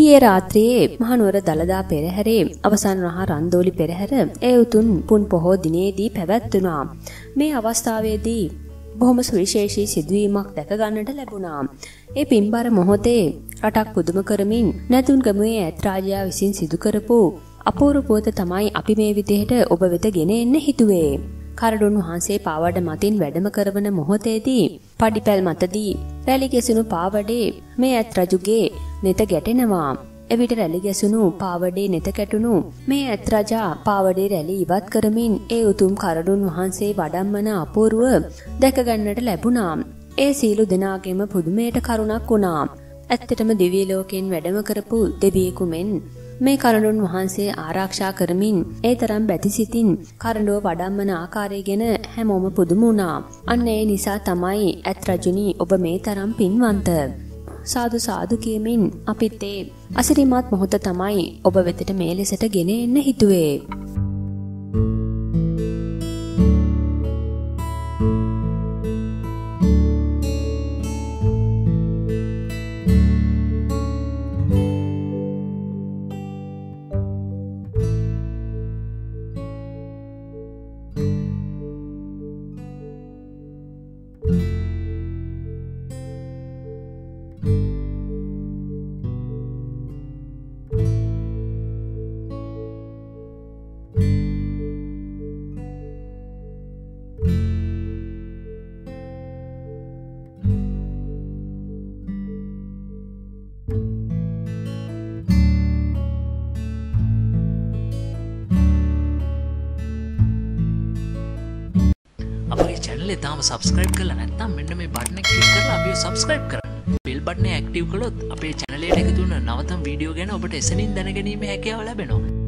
ඊයේ රාත්‍රියේ මහනුවර දළදා පෙරහැරේ අවසන් මහා රන්දෝලි පෙරහැර ඒ උතුම් පුන් පොහෝ දිනේදී පැවැත්වුණා. මේ අවස්ථාවේදී බොහොම සුවිශේෂී සිදුවීමක් දැක ගන්නට ලැබුණා. ඒ පින්බර මොහොතේ රටක් පුදුම කරමින් නැතුන් ගමුවේ ඈත් රාජයා විසින් සිදු කරපු අපූර්ව පුවත තමයි අපි මේ විදිහට ඔබ වෙත ගෙන එන්න හිතුවේ. කරඩුන් වහන්සේ පාවඩ මතින් වැඩම කරවන මොහොතේදී පඩිපැල් මතදී රැලි ගැසුණු පාවඩේ මේ ඈත් රජුගේ නෙත ගැටෙනවා. එවිට රැලි ගැසුණු පාවඩේ නෙත කැටුණු මේ ඈත් රජා පාවඩේ රැලි ඉවත් කරමින් ඒ උතුම් කරඩුන් වහන්සේ වඩම්මන අපූර්ව දැක ගන්නට ලැබුණා. ඒ සීලු දෙනාගේම පුදුමයට කරුණක් වුණා. ඇත්තටම දිව්‍ය ලෝකයෙන් වැඩම කරපු දෙවියෙකු මෙන් මේ කරඬුන් වහන්සේ ආරක්ෂා කරමින් ඒ තරම් බැතිසිතින් කරඬුව වඩම්මන ආකාරය ගැන හැමෝම පුදුම වුණා. අන්න ඒ නිසා තමයි ඈත් රජුනි ඔබ මේ තරම් පින්වන්ත. සාදු සාදු කියමින් අපිත් ඒ අසිරිමත් මොහොත තමයි ඔබ වෙතට මේ ලෙසට ගෙන එන්න හිතුවේ. අපේ channel එක තාම subscribe කරලා නැත්නම් මෙන්න මේ button එක click කරලා අපිව subscribe කරන්න. bell button එක active කළොත් අපේ channel එකට එකතු වෙන නවතම වීඩියෝ ගැන ඔබට එසනින් දැනගැනීමේ හැකියාව ලැබෙනවා.